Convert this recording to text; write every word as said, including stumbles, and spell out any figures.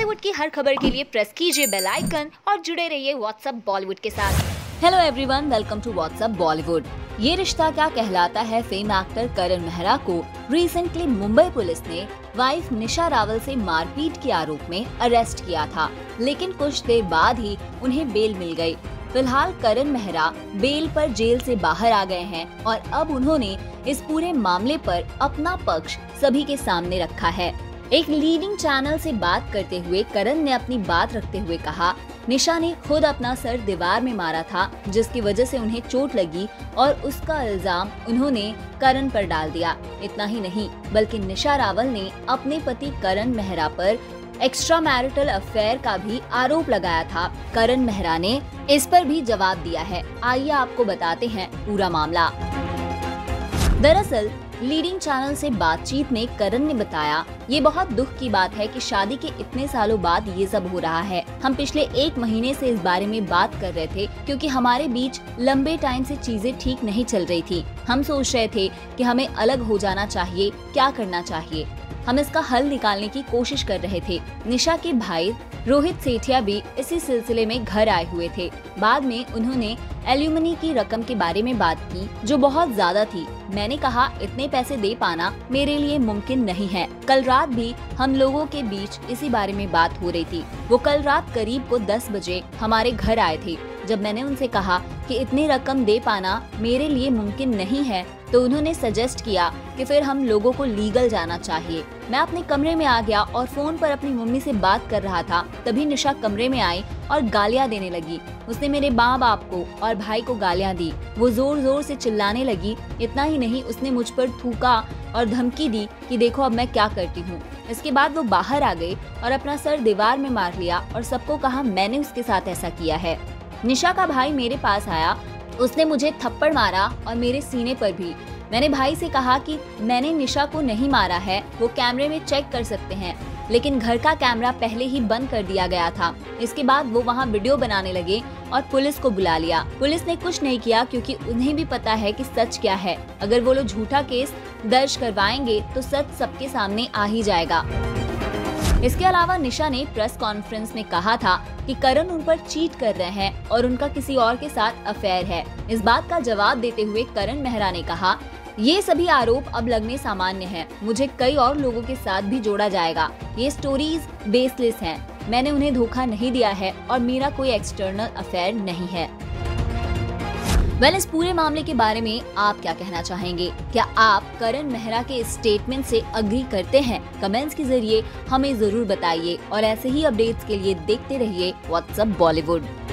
बॉलीवुड की हर खबर के लिए प्रेस कीजिए बेल आइकन और जुड़े रहिए व्हाट्सएप बॉलीवुड के साथ। Hello everyone, welcome to WhatsApp Bollywood. ये रिश्ता क्या कहलाता है फेम एक्टर करण मेहरा को रिसेंटली मुंबई पुलिस ने वाइफ निशा रावल से मारपीट के आरोप में अरेस्ट किया था, लेकिन कुछ देर बाद ही उन्हें बेल मिल गई। फिलहाल करण मेहरा बेल पर जेल से बाहर आ गए हैं और अब उन्होंने इस पूरे मामले पर अपना पक्ष सभी के सामने रखा है। एक लीडिंग चैनल से बात करते हुए करण ने अपनी बात रखते हुए कहा, निशा ने खुद अपना सर दीवार में मारा था, जिसकी वजह से उन्हें चोट लगी और उसका इल्जाम उन्होंने करण पर डाल दिया। इतना ही नहीं, बल्कि निशा रावल ने अपने पति करण मेहरा पर एक्स्ट्रा मैरिटल अफेयर का भी आरोप लगाया था। करण मेहरा ने इस पर भी जवाब दिया है। आइए आपको बताते हैं पूरा मामला। दरअसल लीडिंग चैनल से बातचीत में करण ने बताया, ये बहुत दुख की बात है कि शादी के इतने सालों बाद ये सब हो रहा है। हम पिछले एक महीने से इस बारे में बात कर रहे थे, क्योंकि हमारे बीच लंबे टाइम से चीजें ठीक नहीं चल रही थी। हम सोच रहे थे कि हमें अलग हो जाना चाहिए, क्या करना चाहिए। हम इसका हल निकालने की कोशिश कर रहे थे। निशा के भाई रोहित सेठिया भी इसी सिलसिले में घर आए हुए थे। बाद में उन्होंने एल्यूमनी की रकम के बारे में बात की, जो बहुत ज्यादा थी। मैंने कहा, इतने पैसे दे पाना मेरे लिए मुमकिन नहीं है। कल रात भी हम लोगों के बीच इसी बारे में बात हो रही थी। वो कल रात करीब को दस बजे हमारे घर आए थे। जब मैंने उनसे कहा कि इतनी रकम दे पाना मेरे लिए मुमकिन नहीं है, तो उन्होंने सजेस्ट किया कि फिर हम लोगों को लीगल जाना चाहिए। मैं अपने कमरे में आ गया और फोन पर अपनी मम्मी से बात कर रहा था। तभी निशा कमरे में आई और गालियां देने लगी। उसने मेरे माँ बाप को और भाई को गालियां दी। वो जोर जोर से चिल्लाने लगी। इतना ही नहीं, उसने मुझ पर थूका और धमकी दी कि देखो अब मैं क्या करती हूँ। इसके बाद वो बाहर आ गई और अपना सर दीवार में मार लिया और सबको कहा मैंने उसके साथ ऐसा किया है। निशा का भाई मेरे पास आया, उसने मुझे थप्पड़ मारा और मेरे सीने पर भी। मैंने भाई से कहा कि मैंने निशा को नहीं मारा है, वो कैमरे में चेक कर सकते हैं, लेकिन घर का कैमरा पहले ही बंद कर दिया गया था। इसके बाद वो वहाँ वीडियो बनाने लगे और पुलिस को बुला लिया। पुलिस ने कुछ नहीं किया, क्योंकि उन्हें भी पता है कि सच क्या है। अगर वो लोग झूठा केस दर्ज करवाएंगे तो सच सबके सामने आ ही जाएगा। इसके अलावा निशा ने प्रेस कॉन्फ्रेंस में कहा था कि करण उन पर चीट कर रहे हैं और उनका किसी और के साथ अफेयर है। इस बात का जवाब देते हुए करण मेहरा ने कहा, ये सभी आरोप अब लगने सामान्य हैं। मुझे कई और लोगों के साथ भी जोड़ा जाएगा। ये स्टोरीज बेसलेस हैं। मैंने उन्हें धोखा नहीं दिया है और मेरा कोई एक्सटर्नल अफेयर नहीं है। वेल, इस पूरे मामले के बारे में आप क्या कहना चाहेंगे? क्या आप करण मेहरा के स्टेटमेंट से अग्री करते हैं? कमेंट्स के जरिए हमें जरूर बताइए और ऐसे ही अपडेट्स के लिए देखते रहिए व्हाट्सएप बॉलीवुड।